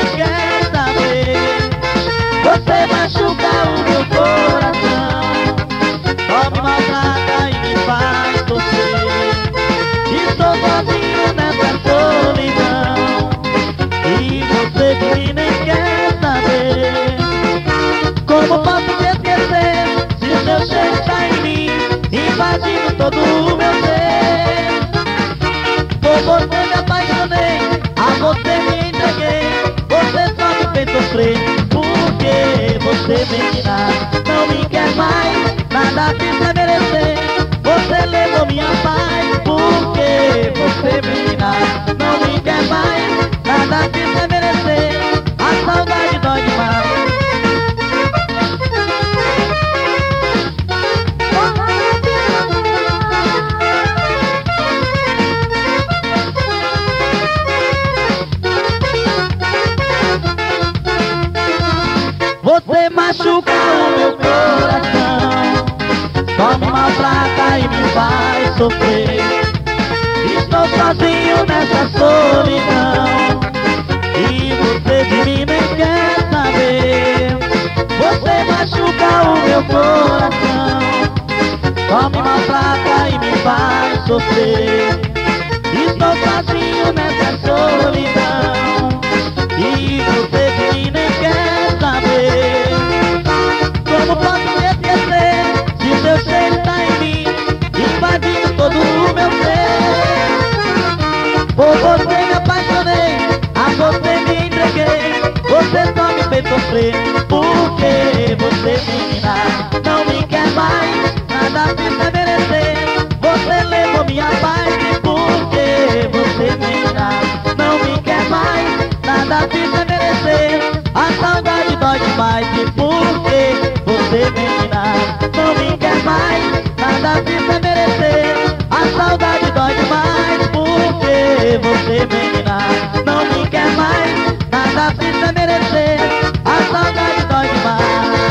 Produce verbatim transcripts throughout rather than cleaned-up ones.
quer saber. Você machuca o meu coração, só me maltrata e me faz sofrer. Estou sozinho nessa solidão e você de mim nem quer saber. Como posso te esquecer se o seu cheiro está em mim, invadindo todo o meu ser? Por você me apaixonei, a você me entreguei, você só me fez sofrer. Porque você, menina, não me quer mais, nada fiz pra merecer. Você levou minha paz. Porque você, menina, não me quer mais, nada fiz pra merecer. A saudade dói demais. Você machuca o meu coração, só me maltrata e me faz sofrer. Estou sozinho nessa solidão e você de mim nem quer saber. Você machuca o meu coração, só me maltrata e me faz sofrer. Estou sozinho nessa solidão e você de mim nem quer saber. Como posso te esquecer se o seu cheiro está em mim, invadindo todo o meu ser? Por você me apaixonei, a você me entreguei, você só me fez sofrer. Porque você, menina, não me quer mais, nada fiz pra merecer. Você levou minha paz. Porque você, menina, não me quer mais, nada fiz pra merecer. A saudade dói demais. E porque você, menina, não me quer mais, nada fiz pra merecer. A saudade dói demais. Porque você, menina, não me quer mais, nada fiz pra merecer. A saudade dói demais.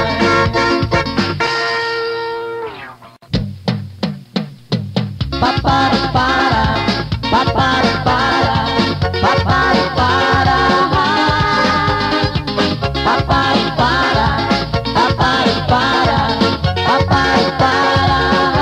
Papara, para, papara, para, papara, para, papara, para, papara, para, papara, para.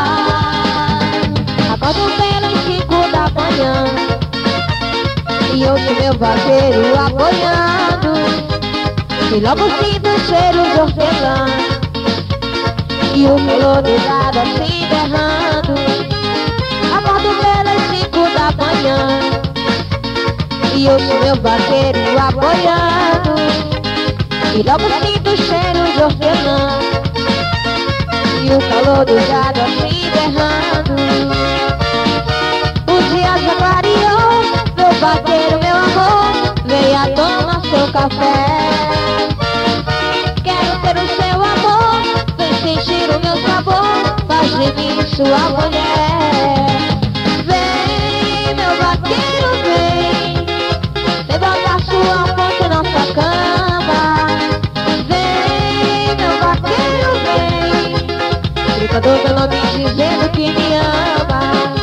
Acordo pelas cinco da manhã e ouço meu vaqueiro apoiando, e logo sinto o cheiro de hortelã e o calor do gado assim berrando. Acordo pelas cinco da manhã e ouço meu vaqueiro apoiando, e logo sinto o cheiro de hortelã e o calor do gado assim berrando. O dia já clareou, meu vaqueiro, meu amor, venha tomar seu café. Quero ter o seu amor, vem sentir o meu sabor, faz de mim sua mulher. Vem, meu vaqueiro, vem, vem botar sua ponte em nossa cama. Vem, meu vaqueiro, vem, gritando meu nome dizendo que me ama.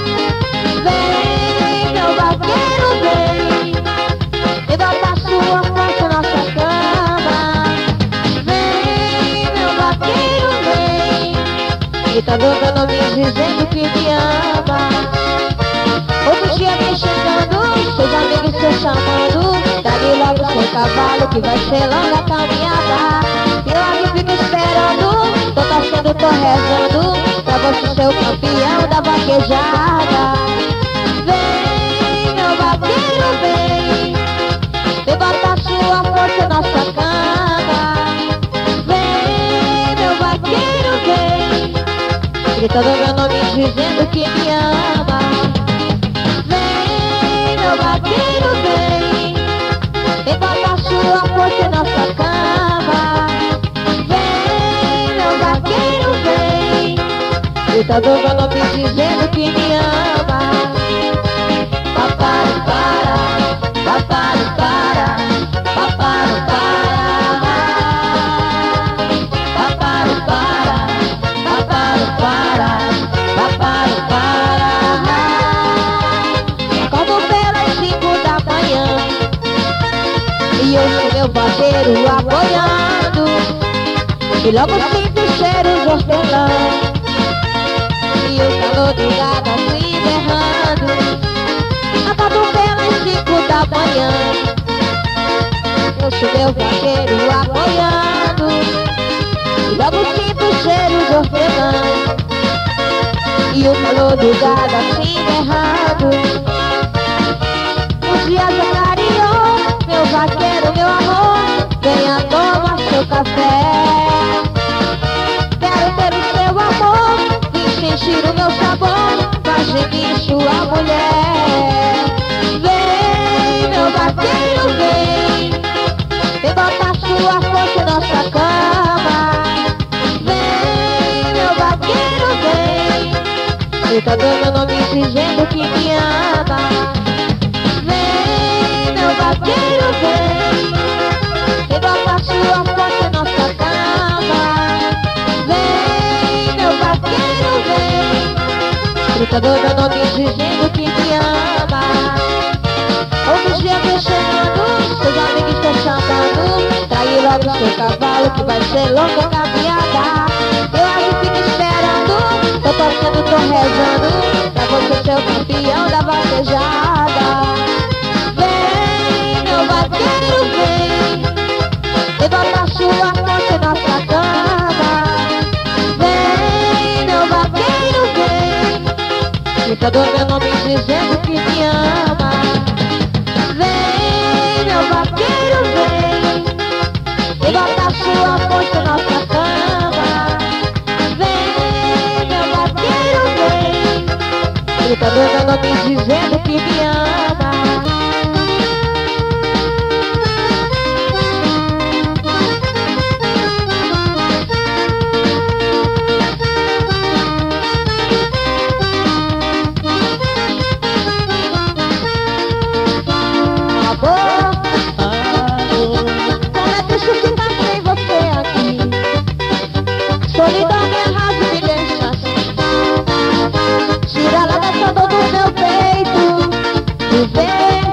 Vem, meu vaqueiro, vem, vem botar sua ponte em nossa cama. Vem, meu vaqueiro, vem, gritando meu nome dizendo que me ama. Outro dia vem chegando, seus amigos se chamando, dá-lhe logo seu cavalo que vai ser longa a caminhada. E eu aqui fico esperando, tô torcendo, tô rezando, pra você ser o campeão da vaquejada. Vem, meu vaqueiro, vem, vem botar sua força em nossa cama. Vem, meu vaqueiro, vem, gritando meu nome dizendo que me ama. Vem, meu vaqueiro, vem, vem botar sua força em nossa cama. Vem, meu vaqueiro, vem, gritando meu nome dizendo que me ama. Papara, para, papara, para, papara, para, papara, para, papara, para, papara, para. Acordo pelas cinco da manhã e trouxe meu vaqueiro apoiando, e logo sinto o cheiro de hortelã, e o calor do gado assim berrando. Acabo pelas cinco da manhã, trouxe meu vaqueiro apoiando, e logo sinto o cheiro de hortelã, e o calor do gado assim berrando. Os dias já clareou, meu vaqueiro, meu amor, venha tomar seu café. Quero ter o seu amor, vim sentir o meu sabor, mas de mim sua mulher. Vem, meu vaqueiro, vem, vem botar sua força em nossa cama. Vem, meu vaqueiro, vem, ele tá dando meu nome dizendo que me ama. Vem, meu vaqueiro, vem, vem botar sua força em nossa cama. Vem, meu vaqueiro, vem, ele tá dando meu nome dizendo que me ama. Outros dias vem chegando, seus amigos estão chamando, trair logo seu cavalo que vai ser longa caminhada. Eu ainda fico esperando, tô torcendo, tô rezando, pra você ser o campeão da vaquejada. Vem, meu vaqueiro, vem, vem botar sua força em nossa cama. Vem, meu vaqueiro, vem, gritador meu nome dizendo que me ama. Vem, meu vaqueiro, vem, vem botar sua força em nossa cama. Vem, meu vaqueiro, vem, gritador meu nome dizendo que me ama. Solidão me arrasa e me deixa assim. Tira lá dessa dor do meu peito. Viver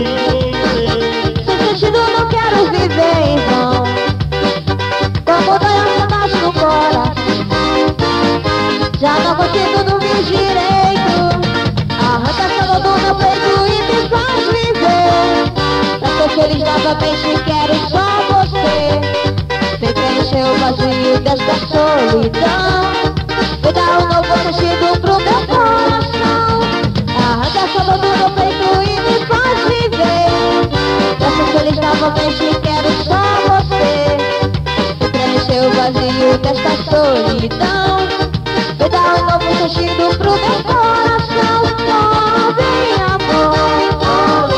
sem sentido, não quero viver em vão. Como dói a saudade no coração, já não consigo dormir direito. Arranca essa dor do meu peito e me faz viver. Pra ser feliz novamente quero só você. Vem preencher o vazio desta solidão, vem dar um novo sentido pro meu coração. Arranca essa dor do meu peito e me faz viver. Pra ser feliz novamente quero só você. Vem preencher o vazio desta solidão, vem dar um novo sentido pro meu coração. Oh, vem amor,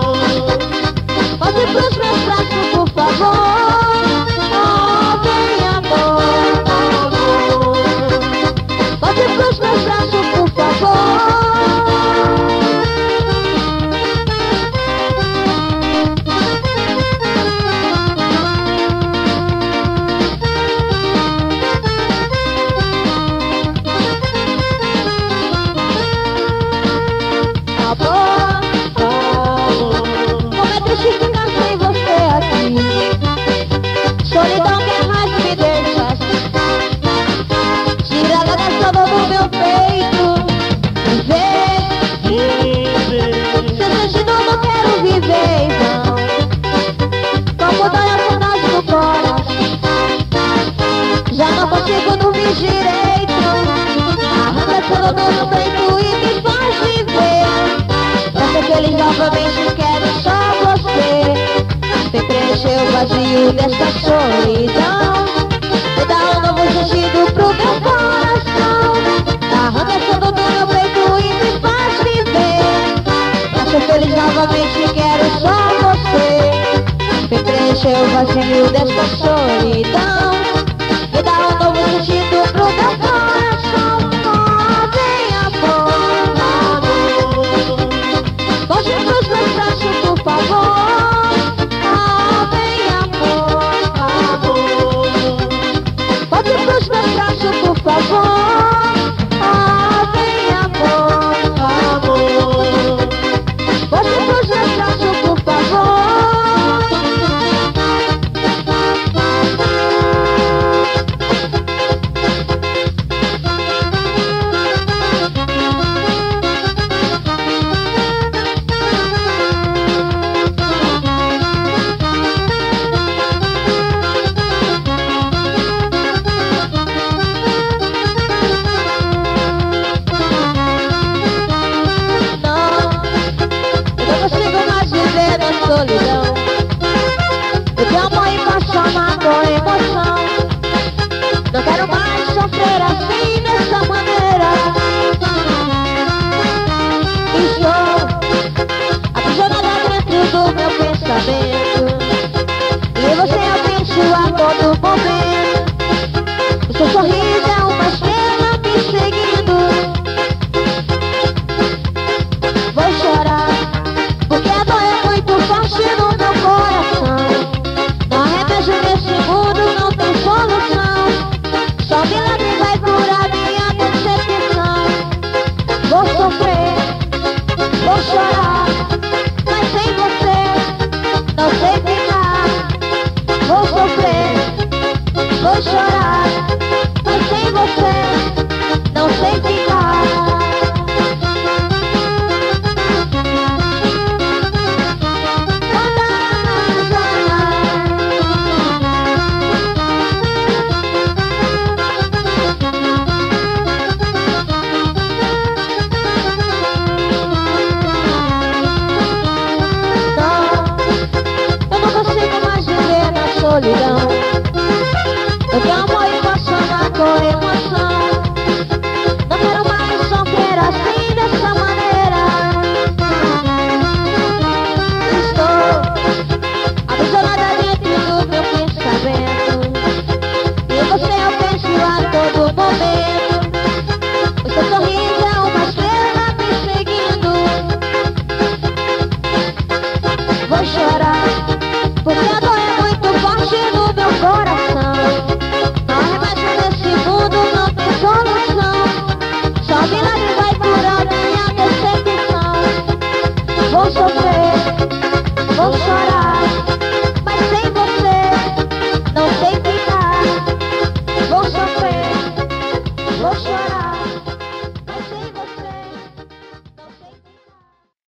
pode pros meus braços por favor. Pode pros meus braços, por favor. Amor, como é triste ficar sem você aqui. Solidão que mais me deixa assim. Tira lá dessa dor do meu peito. Viver sem sentido, não quero viver não. Como dói a saudade do coração, já não consigo dormir direito. Arranca essa dor do meu peito e me faz viver. Pra ser feliz novamente quero só você. Vem preencher o vazio desta solidão, vem dar um novo sentido pro meu coração. Arranca essa dor do meu peito e me faz viver. Pra ser feliz novamente quero só você. Vem preencher o vazio desta solidão, vem dar um novo sentido pro meu coração. Oh, vem amor, pode pros meus braços por favor. Pode pros meus braços, por favor. Ah, vem amor, amor. Pode pros meus braços, por favor. tenho amor e apaixonar com emoção. Não quero mais sofrer assim, dessa maneira. Estou aprisionada dentro do meu pensamento, e você abençoa a todo momento. O seu sorriso é uma estrela me seguindo. Vou chorar, porque a dor é muito forte no meu coração. Não há remédio nesse mundo, não tem solução. Só milagre vai curar minha decepção. Vou sofrer, vou chorar, mas sem você não sei ficar. Vou sofrer, vou chorar, mas sem você não sei ficar. Solidão. Eu tenho amor e apaixonar com emoção. Não quero mais sofrer assim, dessa maneira. Estou aprisionada dentro do meu pensamento, e você eu penso a todo momento. O seu sorriso é uma estrela me seguindo. Vou chorar, porque a dor é muito forte no meu coração. Não há remédio nesse mundo, não tem solução. Só milagre vai curar minha decepção. Vou sofrer, vou chorar,